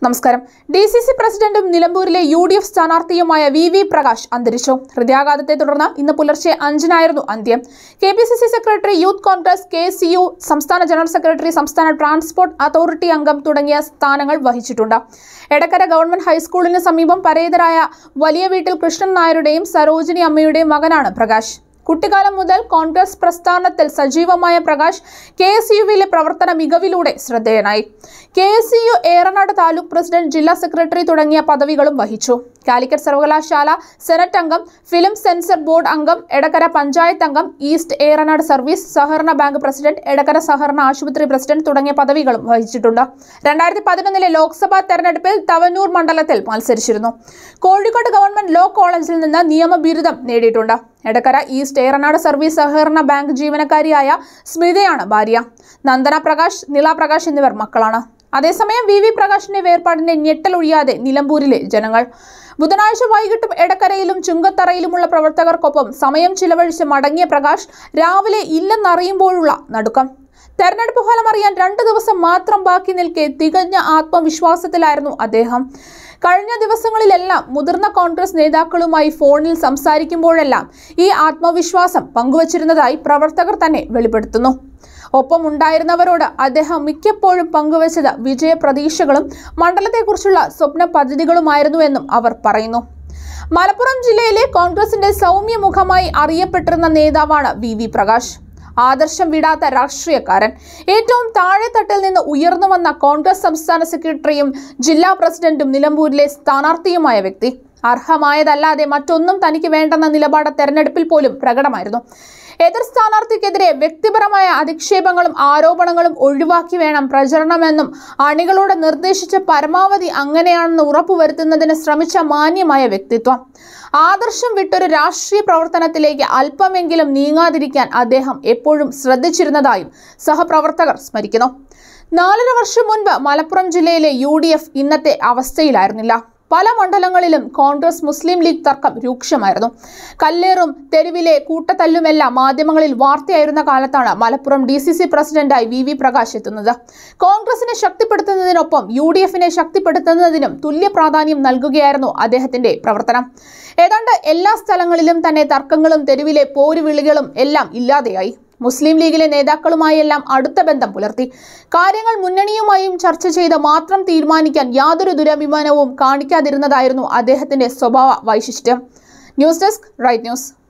നമസ്കാരം. DCC പ്രസിഡന്റും നിലമ്പൂരിലെ UDF സ്ഥാനാർത്ഥിയുമായ VV പ്രകാശ് അന്തരിച്ചു. ഹൃദയാഘാതത്തെ തുടർന്ന് ഇന്ന് പുലർച്ചെ 5-നായിരുന്നു അന്ത്യം. KPCC secretary, Youth Congress, KCU സംസ്ഥാന ജനറൽ സെക്രട്ടറി, സംസ്ഥാന ട്രാൻസ്പോർട്ട് അതോറിറ്റി അംഗം തുടങ്ങിയ സ്ഥാനങ്ങൾ വഹിച്ചിട്ടുണ്ട്. എടക്കര ഗവൺമെന്റ് ഹൈസ്കൂളിന് സമീപം പരേതരായ വലിയ വീട്ടിൽ കൃഷ്ണൻ നായരുടെയും സരോജിനി അമ്മയുടെയും മകനാണ് പ്രകാശ്. കുട്ടിക്കാലം മുതൽ കോൺഗ്രസ് പ്രസ്ഥാനത്തിൽ സജീവമായ പ്രകാശ് KSUവിലെ പ്രവർത്തന മികവിലൂടെ ശ്രദ്ധേയനായി. KSU ഏറനാട് താലൂക്ക് പ്രസിഡന്റ്, ജില്ലാ സെക്രട്ടറി തുടങ്ങിയ പദവികളും വഹിച്ചു. കാലിക്കറ്റ് സർവകലാശാല സെനറ്റ് അംഗം, ഫിലിം സെൻസർ ബോർഡ് അംഗം, എടക്കര പഞ്ചായത്ത് അംഗം, ഈസ്റ്റ് ഏറനാട് സർവീസ് സഹകരണ ബാങ്ക് പ്രസിഡന്റ്, എടക്കര സഹകരണ ആശുപത്രി പ്രസിഡന്റ് തുടങ്ങിയ പദവികളും വഹിച്ചിട്ടുണ്ട്. 2011 ലോക്സഭാ തെരഞ്ഞെടുപ്പിൽ തവനൂർ മണ്ഡലത്തിൽ മത്സരിച്ചിരുന്നു. കോഴിക്കോട് ഗവൺമെന്റ് ലോ കോളേജിൽ നിന്ന് നിയമ ബിരുദം നേടിയിട്ടുണ്ട്. എടക്കര ഈസ്റ്റ് ഏറനാട് സർവീസ് സഹകരണ ബാങ്ക് ജീവനക്കാരിയായ സ്മിതയാണ് ഭാര്യ. നന്ദന പ്രകാശ്, നില പ്രകാശ് എന്നിവർ മക്കളാണ്. അതേസമയം VV പ്രകാശിന്റെ വേർപാടിന്റെ ഞെട്ടലൊഴിയാതെ നിലമ്പൂരിലെ ജനങ്ങൾ. ബുധനാഴ്ച വൈകിട്ടും എടക്കരയിലും ചുങ്കത്തറയിലുമുള്ള പ്രവർത്തകർക്കൊപ്പം സമയം ചിലവഴിച്ച് മടങ്ങിയ പ്രകാശ് രാവിലെ ഇല്ലെന്നറിയുമ്പോഴുള്ള നടുക്കം. തെരഞ്ഞെടുപ്പ് ഫലം അറിയാൻ 2 ദിവസം മാത്രം ബാക്കി നിൽക്കെ തികഞ്ഞ ആത്മവിശ്വാസത്തിലായിരുന്നു അദ്ദേഹം. കഴിഞ്ഞ ദിവസങ്ങളിലെല്ലാം മുതിർന്ന കോൺഗ്രസ് നേതാക്കളുമായി ഫോണിൽ സംസാരിക്കുമ്പോഴെല്ലാം ഈ ആത്മവിശ്വാസം പങ്കുവച്ചിരുന്നതായി പ്രവർത്തകർ തന്നെ വെളിപ്പെടുത്തുന്നു. ഒപ്പം ഉണ്ടായിരുന്നവരോട് അദ്ദേഹം മിക്കപ്പോഴും പങ്കുവച്ചത് വിജയപ്രതീക്ഷകളും മണ്ഡലത്തെക്കുറിച്ചുള്ള സ്വപ്ന പദ്ധതികളുമായിരുന്നുവെന്നും അവർ പറയുന്നു. മലപ്പുറം ജില്ലയിലെ കോൺഗ്രസിന്റെ സൗമ്യമുഖമായി അറിയപ്പെട്ടിരുന്ന നേതാവാണ് VV പ്രകാശ്. ആദർശം വിടാത്ത രാഷ്ട്രീയക്കാരൻ. ഏറ്റവും താഴെത്തട്ടിൽ നിന്ന് ഉയർന്നു വന്ന കോൺഗ്രസ് സംസ്ഥാന സെക്രട്ടറിയും ജില്ലാ പ്രസിഡന്റും നിലമ്പൂരിലെ സ്ഥാനാർത്ഥിയുമായ വ്യക്തി. അർഹമായതല്ലാതെ മറ്റൊന്നും തനിക്ക് വേണ്ടെന്ന നിലപാട് തെരഞ്ഞെടുപ്പിൽ പോലും പ്രകടമായിരുന്നു. എതിർ സ്ഥാനാർത്ഥിക്കെതിരെ വ്യക്തിപരമായ അധിക്ഷേപങ്ങളും ആരോപണങ്ങളും ഒഴിവാക്കി വേണം പ്രചരണമെന്നും അണികളോട് നിർദ്ദേശിച്ച പരമാവധി അങ്ങനെയാണെന്ന് ഉറപ്പുവരുത്തുന്നതിന് ശ്രമിച്ച മാന്യമായ വ്യക്തിത്വം. ആദർശം വിട്ടൊരു രാഷ്ട്രീയ പ്രവർത്തനത്തിലേക്ക് അല്പമെങ്കിലും നീങ്ങാതിരിക്കാൻ അദ്ദേഹം എപ്പോഴും ശ്രദ്ധിച്ചിരുന്നതായും സഹപ്രവർത്തകർ സ്മരിക്കുന്നു. 4.5 വർഷം മുൻപ് മലപ്പുറം ജില്ലയിലെ UDF ഇന്നത്തെ അവസ്ഥയിലായിരുന്നില്ല. പല മണ്ഡലങ്ങളിലും കോൺഗ്രസ് മുസ്ലിം ലീഗ് തർക്കം രൂക്ഷമായിരുന്നു. കല്ലേറും തെരുവിലെ കൂട്ടത്തല്ലുമെല്ലാം മാധ്യമങ്ങളിൽ വാർത്തയായിരുന്ന കാലത്താണ് മലപ്പുറം DCC പ്രസിഡന്റായി VV പ്രകാശ് എത്തുന്നത്. കോൺഗ്രസിനെ ശക്തിപ്പെടുത്തുന്നതിനൊപ്പം UDFനെ ശക്തിപ്പെടുത്തുന്നതിനും തുല്യ പ്രാധാന്യം നൽകുകയായിരുന്നു അദ്ദേഹത്തിന്റെ പ്രവർത്തനം. ഏതാണ്ട് എല്ലാ സ്ഥലങ്ങളിലും തന്നെ തർക്കങ്ങളും തെരുവിലെ പോരുവിളികളും എല്ലാം ഇല്ലാതെയായി. മുസ്ലിം ലീഗിലെ നേതാക്കളുമായെല്ലാം അടുത്ത ബന്ധം പുലർത്തി. കാര്യങ്ങൾ മുന്നണിയുമായും ചർച്ച ചെയ്ത് മാത്രം തീരുമാനിക്കാൻ യാതൊരു ദുരഭിമാനവും കാണിക്കാതിരുന്നതായിരുന്നു അദ്ദേഹത്തിന്റെ സ്വഭാവ വൈശിഷ്ട്യം. News desk, right news.